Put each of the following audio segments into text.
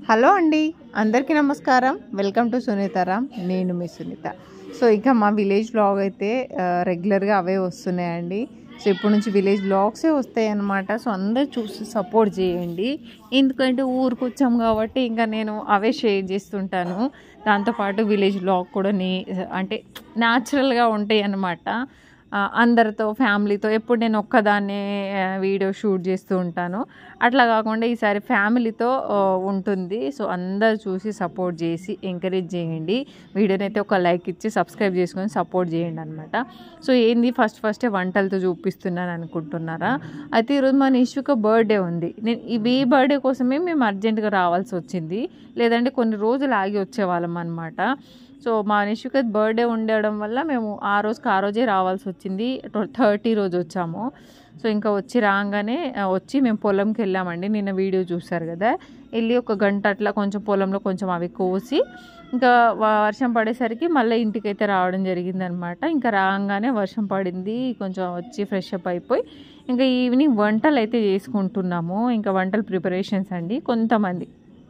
Hello అండి, అందరికీ నమస్కారం. Welcome to Sunitharam. నేను మీ సునీత. సో ఇంకా మా విలేజ్ బ్లాగ్ అయితే రెగ్యులర్గా అవే వస్తున్నాయండి. సో ఇప్పటి నుంచి విలేజ్ బ్లాగ్సే వస్తాయి అన్నమాట. సో అందరు చూసి సపోర్ట్ చేయండి. ఎందుకంటే ఊరికి వచ్చాం కాబట్టి ఇంకా నేను అవే షేర్ చేస్తుంటాను. దాంతోపాటు విలేజ్ బ్లాగ్ కూడా అంటే న్యాచురల్గా ఉంటాయి అన్నమాట. అందరితో ఫ్యామిలీతో ఎప్పుడు నేను ఒక్కదాన్నే వీడియో షూట్ చేస్తూ ఉంటాను. అట్లా కాకుండా ఈసారి ఫ్యామిలీతో ఉంటుంది. సో అందరు చూసి సపోర్ట్ చేసి ఎంకరేజ్ చేయండి. వీడియోని అయితే ఒక లైక్ ఇచ్చి సబ్స్క్రైబ్ చేసుకొని సపోర్ట్ చేయండి అనమాట. సో ఏంది ఫస్టే వంటలతో చూపిస్తున్నాను అనుకుంటున్నారా? అయితే ఈరోజు మా నిషుక బర్త్డే ఉంది. నేను ఈ బర్త్డే కోసమే మేము అర్జెంటుగా రావాల్సి వచ్చింది. లేదంటే కొన్ని రోజులు ఆగి వచ్చేవాళ్ళం అనమాట. సో మా నిషుక బర్త్డే ఉండడం వల్ల మేము ఆ రోజే రావాల్సి వచ్చింది. 30 రోజు వచ్చాము. సో ఇంకా రాగానే మేము పొలంకి వెళ్ళామండి. నిన్న వీడియో చూసారు కదా. వెళ్ళి ఒక గంట అట్లా కొంచెం పొలంలో కొంచెం అవి కోసి ఇంకా వర్షం పడేసరికి మళ్ళీ ఇంటికైతే రావడం జరిగిందనమాట. ఇంకా రాగానే వర్షం పడింది. కొంచెం ఫ్రెష్ అప్ అయిపోయి ఇంకా ఈవినింగ్ వంటలు అయితే చేసుకుంటున్నాము. ఇంకా వంటల ప్రిపరేషన్స్ అండి. కొంతమంది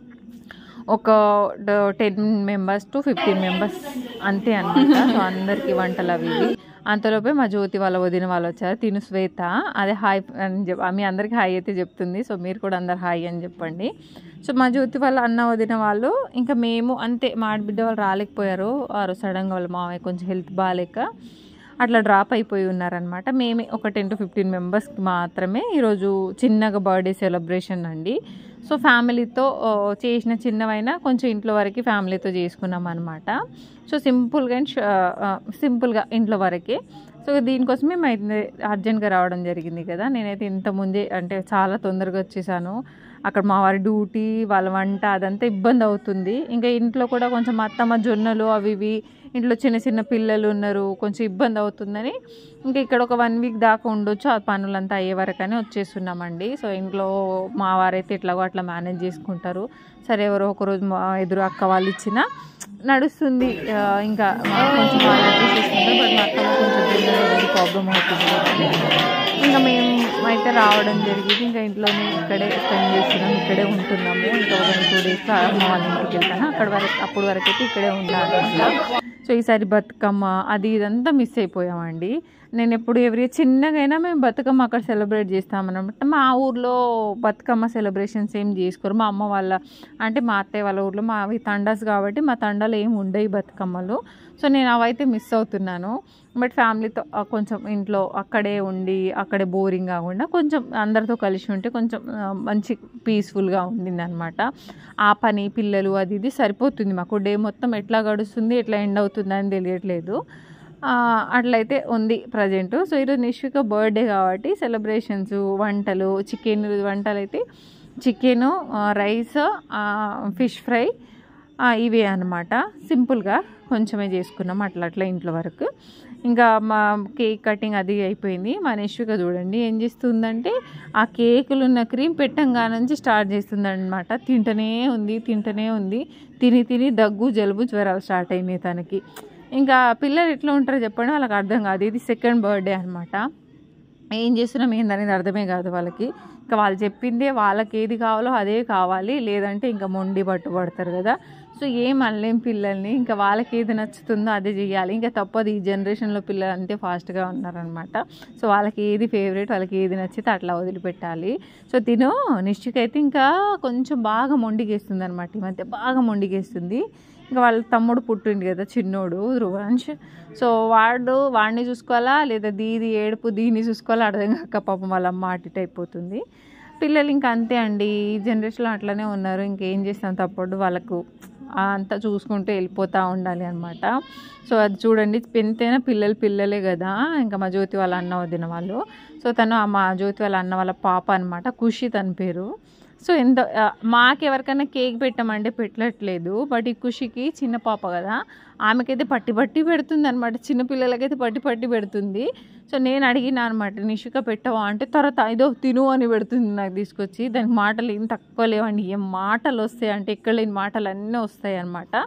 ఒక 10 మెంబర్స్ to 15 మెంబర్స్ అంతే అనమాట. సో అందరికీ వంటలు అవి అంతలోపే మా జ్యోతి వాళ్ళ వదిన వాళ్ళు వచ్చారు. తిను శ్వేత అదే హాయ్ అని మీ అందరికీ హాయ్ అయితే చెప్తుంది. సో మీరు కూడా అందరు హాయ్ అని చెప్పండి. సో మా జ్యోతి వాళ్ళ అన్న వదిన వాళ్ళు ఇంకా మేము అంతే. మా ఆడబిడ్డ వాళ్ళు రాలేకపోయారు. వారు సడన్గా వాళ్ళ మామయ్య కొంచెం హెల్త్ బాగాలేక అట్లా డ్రాప్ అయిపోయి ఉన్నారనమాట. మేమే ఒక 10 to 15 మెంబర్స్కి మాత్రమే ఈరోజు చిన్నగా బర్త్డే సెలబ్రేషన్ అండి. సో ఫ్యామిలీతో చేసిన చిన్నవైనా కొంచెం ఇంట్లో వరకు ఫ్యామిలీతో చేసుకున్నాం అనమాట. సో సింపుల్గా ఇంట్లో వరకే. సో దీనికోసమే మేము అర్జెంట్గా రావడం జరిగింది కదా. నేనైతే ఇంతకుముందే అంటే చాలా తొందరగా వచ్చేసాను. అక్కడ మా వారి డ్యూటీ వాళ్ళ వంట అదంతా ఇబ్బంది అవుతుంది. ఇంకా ఇంట్లో కూడా కొంచెం అత్తమ్మ జొన్నలు అవి ఇవి ఇంట్లో చిన్న పిల్లలు ఉన్నారు, కొంచెం ఇబ్బంది అవుతుందని ఇంకా ఇక్కడ ఒక 1 వీక్ దాకా ఉండొచ్చు. ఆ పనులంతా అయ్యే వరకనే వచ్చేస్తున్నామండి. సో ఇంట్లో మా వారైతే ఎట్లాగో అట్లా మేనేజ్ చేసుకుంటారు. సరే ఎవరో ఒకరోజు మా ఎదురు అక్క వాళ్ళు ఇచ్చినా నడుస్తుంది. ఇంకా కొంచెం వాళ్ళు అడ్జస్ట్ చేసుకుంటారు. బట్ మా అత్తమ్మ కొంచెం ప్రాబ్లం అవుతుంది. ఇంకా మేము అయితే రావడం జరిగింది. ఇంకా ఇంట్లోనే ఇక్కడే స్పెండ్ చేస్తున్నాం, ఇక్కడే ఉంటున్నాము. ఇంకా ఒక 2 డేస్లో అమ్మ వాళ్ళ ఇంటికి వెళ్తాను. అప్పటి వరకు అయితే ఇక్కడే ఉన్నాను. సో ఈసారి బతుకమ్మ అది ఇదంతా మిస్ అయిపోయామండి. నేను ఎప్పుడు చిన్నగైనా మేము బతుకమ్మ అక్కడ సెలబ్రేట్ చేస్తామన్నమాట. మా ఊర్లో బతుకమ్మ సెలబ్రేషన్స్ ఏం చేసుకోరు. మా అమ్మ వాళ్ళ అంటే మా అత్తయ్య వాళ్ళ ఊర్లో అవి తండాస్ కాబట్టి మా తండాలు ఏమి ఉండవు బతుకమ్మలు. సో నేను అవైతే మిస్ అవుతున్నాను. బట్ ఫ్యామిలీతో కొంచెం ఇంట్లో అక్కడే ఉండి అక్కడే బోరింగ్ కాకుండా కొంచెం అందరితో కలిసి ఉంటే కొంచెం మంచి పీస్ఫుల్గా ఉండింది అనమాట. ఆ పని పిల్లలు అది ఇది సరిపోతుంది మాకు. డే మొత్తం ఎట్లా గడుస్తుంది ఎట్లా ఎండ్ అవుతుంది అని తెలియట్లేదు. అట్లయితే ఉంది ప్రజెంట్. సో ఈరోజు నిషిక బర్త్డే కాబట్టి సెలబ్రేషన్స్ వంటలు వంటలు అయితే చికెను, రైస్, ఫిష్ ఫ్రై ఇవే అనమాట. సింపుల్గా కొంచెమే చేసుకున్నాం అట్లా ఇంట్లో వరకు. ఇంకా మా కేక్ కటింగ్ అది అయిపోయింది. మా నిషిక చూడండి ఏం చేస్తుందంటే ఆ కేకులు ఉన్న క్రీమ్ పెట్టంగా నుంచి స్టార్ట్ చేస్తుందన్నమాట. తింటనే ఉంది. తిని దగ్గు జలుబు జ్వరాలు స్టార్ట్ అయినాయి తనకి. ఇంకా పిల్లలు ఎట్లా ఉంటారో చెప్పండి, వాళ్ళకి అర్థం కాదు. ఇది 2nd బర్త్డే అనమాట. ఏం చేస్తున్నాం ఏందనేది అర్థమే కాదు వాళ్ళకి. ఇంకా వాళ్ళు చెప్పిందే వాళ్ళకి ఏది కావాలో అదే కావాలి, లేదంటే ఇంకా మొండి పట్టుబడతారు కదా. సో ఏం అనలేం పిల్లల్ని. ఇంకా వాళ్ళకి ఏది నచ్చుతుందో అదే చేయాలి. ఇంకా తప్పదు. ఈ జనరేషన్లో పిల్లలు అంతే ఫాస్ట్గా ఉన్నారనమాట. సో వాళ్ళకి ఏది ఫేవరెట్, వాళ్ళకి ఏది నచ్చితే అట్లా వదిలిపెట్టాలి. సో నిశ్చిక అయితే ఇంకా కొంచెం బాగా మొండిగేస్తుంది అనమాట. ఈ మధ్య బాగా మొండిగేస్తుంది. ఇంకా వాళ్ళ తమ్ముడు పుట్టిండు కదా చిన్నోడు ధ్రువాంశ్. సో వాడిని చూసుకోవాలా లేదా దీన్ని చూసుకోవాలా అర్థం కాక పాపం వాళ్ళ అమ్మ అటు ఇటు అయిపోతుంది. పిల్లలు ఇంకా అంతే అండి. ఈ జనరేషన్లో అట్లనే ఉన్నారు. ఇంకేం చేస్తాం తప్పదు. వాళ్ళకు అంతా చూసుకుంటూ వెళ్ళిపోతూ ఉండాలి అనమాట. సో అది చూడండి ఎంతైనా పిల్లలే కదా. ఇంకా మా జ్యోతి వాళ్ళ అన్న వదిన వాళ్ళు. సో మా జ్యోతి వాళ్ళ అన్న వాళ్ళ పాప అనమాట, ఖుషి తన పేరు. సో మాకెవరికైనా కేక్ పెట్టమంటే పెట్టట్లేదు. బట్ ఈ ఖుషికి చిన్న పాప కదా, ఆమెకైతే పట్టి పెడుతుంది అనమాట. చిన్నపిల్లలకైతే పట్టి పెడుతుంది. సో నేను అడిగినా అనమాట, నిషిక పెట్టవా అంటే తర్వాత ఇదో తిను అని పెడుతుంది నాకు తీసుకొచ్చి. దానికి మాటలు ఏం తక్కువ లేవండి. ఏం మాటలు వస్తాయి అంటే ఎక్కడ లేని మాటలు అన్నీ వస్తాయి అనమాట.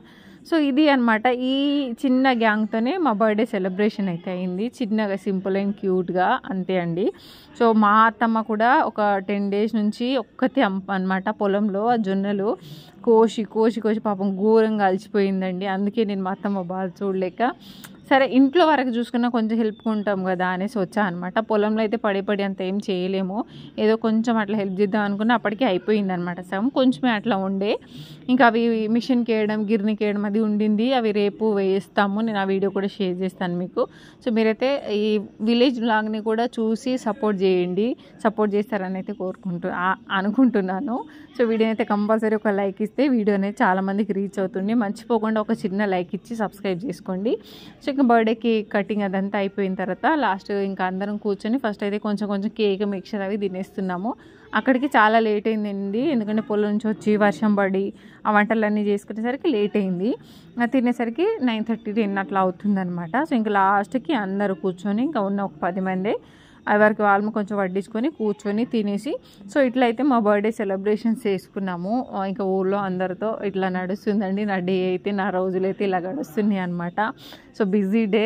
సో ఇది అనమాట, ఈ చిన్న గ్యాంగ్తోనే మా బర్త్డే సెలబ్రేషన్ అయితే అయింది, చిన్నగా సింపుల్ అండ్ క్యూట్గా అంతే అండి. సో మా అత్తమ్మ కూడా ఒక 10 days నుంచి ఒక్కతే అనమాట పొలంలో ఆ జొన్నలు కోసి కోసి కోసి పాపం ఘోరంగా అలసిపోయిందండి. అందుకే నేను మా అత్తమ్మ బాధ చూడలేక సరే ఇంట్లో వరకు చూసుకున్నా కొంచెం హెల్ప్గా ఉంటాం కదా అనేసి వచ్చా అనమాట. పొలంలో అయితే పడి అంత ఏం చేయలేము, ఏదో కొంచెం అట్లా హెల్ప్ చేద్దాం అనుకున్నా అప్పటికే అయిపోయింది అనమాట సగం, కొంచెమే అట్లా ఉండే. ఇంకా అవి మిషన్కి వేయడం గిర్నికి వేయడం అది ఉండింది, అవి రేపు వేస్తాము, నేను ఆ వీడియో కూడా షేర్ చేస్తాను మీకు. సో మీరైతే ఈ విలేజ్ వ్లాగ్ని కూడా చూసి సపోర్ట్ చేయండి, సపోర్ట్ చేస్తారని అయితే అనుకుంటున్నాను. సో వీడియో అయితే కంపల్సరీ ఒక లైక్ ఇస్తే వీడియో అనేది చాలామందికి రీచ్ అవుతుంది. మర్చిపోకుండా ఒక చిన్న లైక్ ఇచ్చి సబ్స్క్రైబ్ చేసుకోండి. సో ఇంకా బర్త్డేకి కటింగ్ అదంతా అయిపోయిన తర్వాత లాస్ట్ ఇంకా అందరం కూర్చొని ఫస్ట్ అయితే కొంచెం కేక్ మిక్చర్ అవి తినేస్తున్నాము. అక్కడికి చాలా లేట్ అయిందండి, ఎందుకంటే పొలం నుంచి వచ్చి వర్షం పడి ఆ వంటలన్నీ చేసుకునేసరికి లేట్ అయింది. తినేసరికి 9:30 10 అట్లా అవుతుందన్నమాట. సో ఇంకా లాస్ట్కి అందరూ కూర్చొని ఇంకా ఉన్న ఒక 10 మంది ఎవరికి వాళ్ళు కొంచెం వడ్డించుకొని కూర్చొని తినేసి, సో ఇట్లా అయితే మా బర్త్డే సెలబ్రేషన్స్ చేసుకున్నాము. ఇంకా ఊళ్ళో అందరితో ఇట్లా నడుస్తుందండి నా డే అయితే, నా రోజులైతే ఇలా గడుస్తున్నాయి అనమాట. సో బిజీ డే,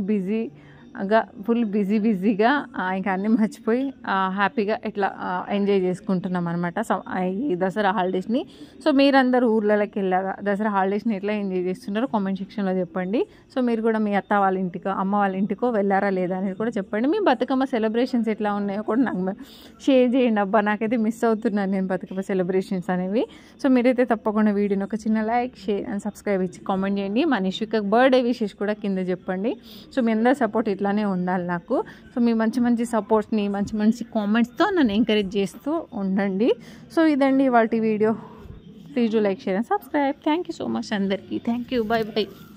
ఫుల్ బిజీగా ఇంకా అన్నీ మర్చిపోయి హ్యాపీగా ఇట్లా ఎంజాయ్ చేసుకుంటున్నాం అనమాట ఈ దసరా హాలిడేస్ని. సో మీరందరూ ఊర్లలోకి వెళ్ళారా, దసరా హాలిడేస్ని ఎట్లా ఎంజాయ్ చేస్తున్నారో కామెంట్ సెక్షన్లో చెప్పండి. సో మీరు కూడా మీ అత్త వాళ్ళ ఇంటికో అమ్మ వాళ్ళ ఇంటికో వెళ్ళారా లేదా అనేది కూడా చెప్పండి. మీ బతుకమ్మ సెలబ్రేషన్స్ ఎట్లా ఉన్నాయో కూడా నాకు షేర్ చేయండి. అబ్బా నాకైతే మిస్ అవుతున్నాను నేను బతుకమ్మ సెలబ్రేషన్స్ అనేవి. సో మీరైతే తప్పకుండా వీడియోని ఒక చిన్న లైక్ షేర్ అండ్ సబ్స్క్రైబ్ ఇచ్చి కామెంట్ చేయండి. మా నిషిక బర్త్డే విషెస్ కూడా కింద చెప్పండి. సో మీ అందరి సపోర్ట్ ఇట్లానే ఉండాలి నాకు. సో మీ మంచి సపోర్ట్ని మంచి కామెంట్స్తో నన్ను ఎంకరేజ్ చేస్తూ ఉండండి. సో ఇదండి ఇవాళ video. Please do like share and subscribe. Thank you so much అందరికీ. Thank you. బై.